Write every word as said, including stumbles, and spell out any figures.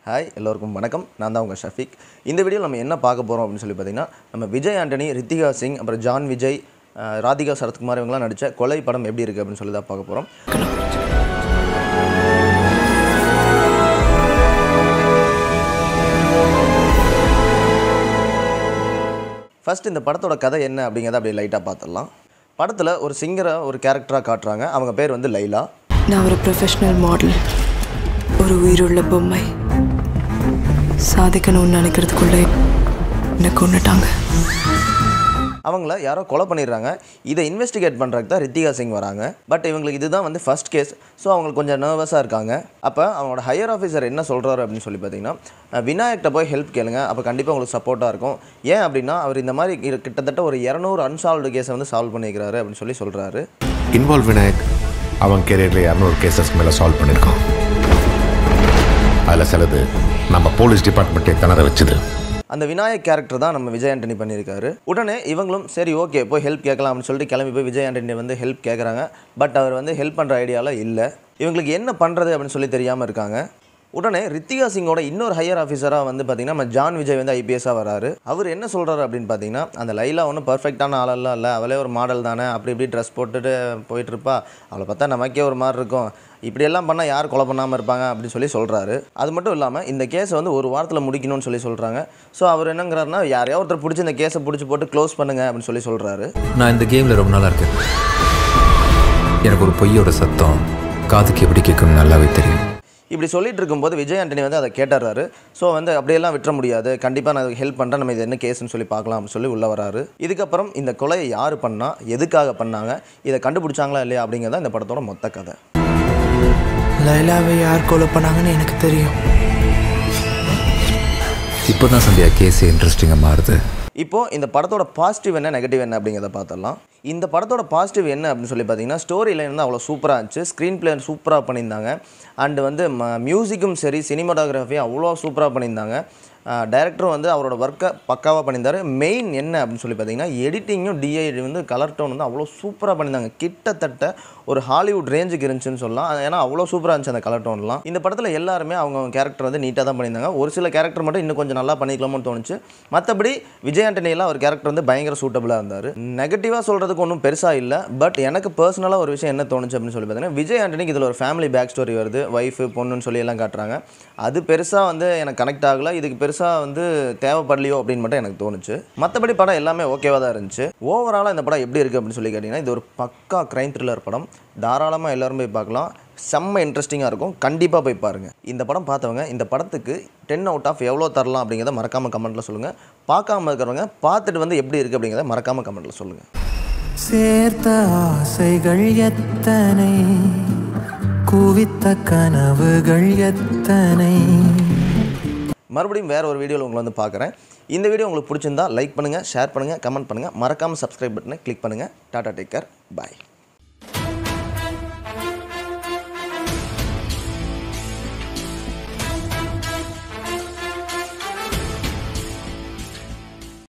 Hi எல்லோருக்கும் வணக்கம். நான் தான் உங்கள் ஷஃபிக். இந்த வீடியோவில் நம்ம என்ன பார்க்க போகிறோம் அப்படின்னு சொல்லி பார்த்தீங்கன்னா, நம்ம விஜய் ஆண்டனி, ரித்திகா சிங், அப்புறம் ஜான் விஜய், ராதிகா சரத்குமார் இவங்களாம் நடித்த கொலை படம் எப்படி இருக்குது அப்படின்னு சொல்லி தான் பார்க்க போகிறோம். ஃபர்ஸ்ட் இந்த படத்தோட கதை என்ன அப்படிங்கிறத அப்படியே லைட்டாக பார்த்துடலாம். படத்தில் ஒரு சிங்கரை ஒரு கேரக்டராக காட்டுறாங்க. அவங்க பேர் வந்து லைலா. நான் ஒரு ப்ரொஃபஷ்னல் மாடல், ஒரு உயிருள்ள பொம்மை. சாதிக்கணும்னு நினைக்கிறதுக்குள்ளே என்னை கொன்னுட்டாங்க. அவங்கள யாரோ கொலை பண்ணிடுறாங்க. இதை இன்வெஸ்டிகேட் பண்ணுறதுக்கு தான் ரித்திகா சிங் வராங்க. பட் இவங்களுக்கு இதுதான் வந்து ஃபர்ஸ்ட் கேஸ். ஸோ அவங்களுக்கு கொஞ்சம் நர்வஸாக இருக்காங்க. அப்போ அவங்களோட ஹையர் ஆஃபீஸர் என்ன சொல்கிறாரு அப்படின்னு சொல்லி பார்த்தீங்கன்னா, விநாயக்கிட்ட போய் ஹெல்ப் கேளுங்க, அப்போ கண்டிப்பாக உங்களுக்கு சப்போர்ட்டாக இருக்கும். ஏன் அப்படின்னா அவர் இந்த மாதிரி கிட்டத்தட்ட ஒரு இரநூறு அன்சால்வ்டு கேஸை வந்து சால்வ் பண்ணிக்கிறாரு அப்படின்னு சொல்லி சொல்கிறாரு. இன்வால்வ் விநாயக் அவன் கேரியரில் இரநூறு கேசஸ் மேலே சால்வ் பண்ணியிருக்கான். அதில் சிலது நம்ம போலீஸ் டிபார்ட்மெண்ட்டே திணற வச்சுது. அந்த விநாயக் கேரக்டர் தான் நம்ம விஜய் ஆண்டனி பண்ணியிருக்காரு. உடனே இவங்களும் சரி ஓகே போய் ஹெல்ப் கேட்கலாம் அப்படின்னு சொல்லிட்டு கிளம்பி போய் விஜய் ஆண்டனி வந்து ஹெல்ப் கேட்குறாங்க. பட் அவர் வந்து ஹெல்ப் பண்ணுற ஐடியாவில் இல்லை. இவங்களுக்கு என்ன பண்ணுறது அப்படின்னு சொல்லி தெரியாமல் இருக்காங்க. உடனே ரித்திகா சிங்கோட இன்னொரு ஹையர் ஆஃபீஸராக வந்து பார்த்திங்கன்னா நம்ம ஜான் விஜய் வந்து ஐபிஎஸ்ஸாக வராரு. அவர் என்ன சொல்கிறாரு அப்படின்னு பார்த்தீங்கன்னா, அந்த லைலா ஒன்றும் பர்ஃபெக்டான ஆளெல்லாம் இல்லை, அவளே ஒரு மாடல் தானே, அப்படி இப்படி ட்ரெஸ் போட்டுட்டு போயிட்டுருப்பா, அவளை பார்த்தா நமக்கே ஒரு மாதிரி இருக்கும், இப்படியெல்லாம் பண்ணால் யார் கொலை பண்ணாமல் இருப்பாங்க அப்படின்னு சொல்லி சொல்கிறாரு. அது மட்டும் இல்லாமல் இந்த கேஸை வந்து ஒரு வாரத்தில் முடிக்கணும்னு சொல்லி சொல்கிறாங்க. ஸோ அவர் என்னங்கிறாருன்னா, யாரையோ ஒருத்தர் பிடிச்சி இந்த கேஸை பிடிச்சி போட்டு க்ளோஸ் பண்ணுங்க அப்படின்னு சொல்லி சொல்கிறாரு. நான் இந்த கேமில் ரொம்ப நாளாக இருக்கேன். எனக்கு ஒரு பொய்யோட சத்தம் காதுக்கு எப்படி கேட்கணும் நல்லாவே தெரியும். இப்படி சொல்லிட்டு இருக்கும்போது விஜய் ஆண்டனி வந்து அதை கேட்டுறாரு. ஸோ வந்து அப்படியெல்லாம் விட்டுற முடியாது, கண்டிப்பாக நான் ஹெல்ப் பண்ணுறேன், நம்ம இது என்ன கேஸ்ன்னு சொல்லி பார்க்கலாம் அப்படின்னு சொல்லி உள்ளே வராரு. இதுக்கப்புறம் இந்த கொலையை யார் பண்ணால், எதுக்காக பண்ணாங்க, இதை கண்டுபிடிச்சாங்களா இல்லையா அப்படிங்கிறத இந்த படத்தோட மொத்த கதை. லைலாவை யார் கொலை பண்ணாங்கன்னு எனக்கு தெரியும். இப்போ தான் சந்தியா கேஸ் இன்ட்ரெஸ்டிங்காக மாறுது. இப்போது இந்த படத்தோட பாசிட்டிவ் என்ன, நெகட்டிவ் என்ன அப்படிங்கிறத பார்த்துடலாம். இந்த படத்தோட பாசிட்டிவ் என்ன அப்படின்னு சொல்லி பார்த்தீங்கன்னா, ஸ்டோரி லைன் வந்து அவ்வளோ சூப்பராக இருந்துச்சு, ஸ்க்ரீன் பிளே சூப்பராக பண்ணியிருந்தாங்க. அண்டு வந்து ம மியூசிக்கும் சரி, சினிமாட்டோகிராஃபி அவ்வளோ சூப்பராக பண்ணியிருந்தாங்க. டைரக்டரும் வந்து அவரோட ஒர்க்கை பக்காவாக பண்ணியிருந்தார். மெயின் என்ன அப்படின்னு சொல்லி பார்த்தீங்கன்னா, எடிட்டிங்கும் டிஐ வந்து கலர் டோன் வந்து அவ்வளோ சூப்பராக பண்ணியிருந்தாங்க. கிட்டத்தட்ட ஒரு ஹாலிவுட் ரேஞ்சுக்கு இருந்துச்சுன்னு சொல்லலாம். ஏன்னா அவ்வளோ சூப்பராக இருந்துச்சு அந்த கலர் டோன்லாம். இந்த படத்தில் எல்லாருமே அவங்க கேரக்டர் வந்து நீட்டாக தான் பண்ணியிருந்தாங்க. ஒரு சில கேரக்டர் மட்டும் இன்னும் கொஞ்சம் நல்லா பண்ணிக்கலாமோன்னு தோணுச்சு. மற்றபடி விஜய் ஆண்டனியெல்லாம் ஒரு கேரக்டர் வந்து பயங்கர சூட்டபுளாக இருந்தார். நெகட்டிவாக சொல்கிறதுக்கு ஒன்றும் பெருசாக இல்லை. பட் எனக்கு பர்சனலாக ஒரு விஷயம் என்ன தோணுச்சு அப்படின்னு சொல்லி பார்த்தீங்கன்னா, விஜய் ஆண்டனிக்கு இதில் ஒரு ஃபேமிலி பேக் ஸ்டோரி வருது, ஒய்ஃபு பொண்ணுன்னு சொல்லி எல்லாம் காட்டுறாங்க. அது பெருசாக வந்து எனக்கு கனெக்ட் ஆகலை. இதுக்கு பெருசாக வந்து தேவைப்படலையோ அப்படின்னு மட்டும் எனக்கு தோணுச்சு. மற்றபடி படம் எல்லாமே ஓகேவாக தான் இருந்துச்சு. ஓவராலாக இந்த படம் எப்படி இருக்குது அப்படின்னு சொல்லி கேட்டிங்கன்னா, இது ஒரு பக்கா க்ரைம் த்ரில்லர் படம். தாராளமாக எல்லோரும் போய் பார்க்கலாம். செம்ம இன்ட்ரெஸ்டிங்காக இருக்கும். கண்டிப்பாக போய் பாருங்கள். இந்த படம் பார்த்தவங்க இந்த படத்துக்கு டென் அவுட் ஆஃப் எவ்வளோ தரலாம் அப்படிங்கிறத மறக்காமல் கமெண்ட்டில் சொல்லுங்கள். பார்க்காம இருக்கிறவங்க பார்த்துட்டு வந்து எப்படி இருக்குது அப்படிங்கிறத மறக்காமல் கமெண்ட்டில் சொல்லுங்கள். சேர்த்த ஆசைகள் எத்தனை, குவித்த கனவுகள் எத்தனை. மறுபடியும் வேறு ஒரு வீடியோவில் உங்களை வந்து பார்க்குறேன். இந்த வீடியோ உங்களுக்கு பிடிச்சிருந்தா லைக் பண்ணுங்கள், ஷேர் பண்ணுங்கள், கமெண்ட் பண்ணுங்கள். மறக்காமல் சப்ஸ்கிரைப் பட்டனை கிளிக் பண்ணுங்கள். டாடா, டேக் கேர், பாய்.